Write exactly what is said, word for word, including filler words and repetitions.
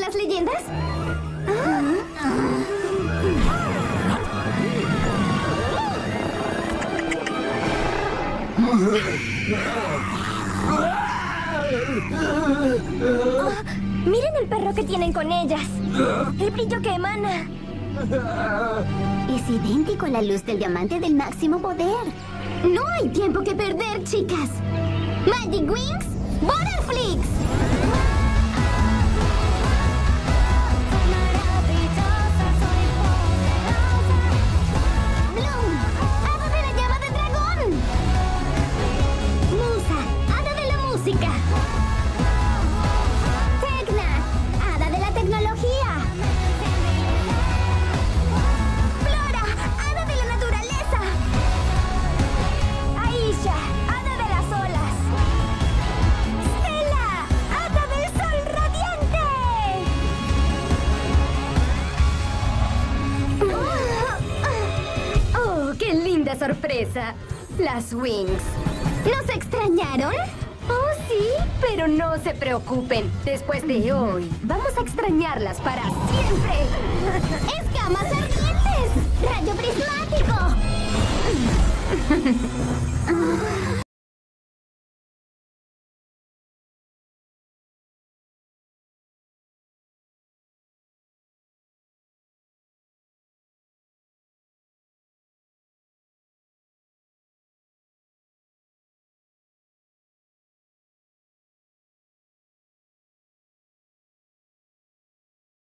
las leyendas? Oh, miren el perro que tienen con ellas. El brillo que emana. Es idéntico a la luz del diamante del máximo poder. No hay tiempo que perder, chicas. Magic Wings, Butterflix. Bloom, hada de la llama de dragón. Musa, hada de la música. Tecna, hada de la tecnología. Flora, hada de la naturaleza. Aisha, hada de las olas. Stella, hada del sol radiante. Oh, qué linda sorpresa. Las Wings. ¿Nos extrañaron? Oh, sí, pero no se preocupen. Después de hoy, vamos a extrañarlas para siempre. ¡Escamas ardientes! ¡Rayo prismático!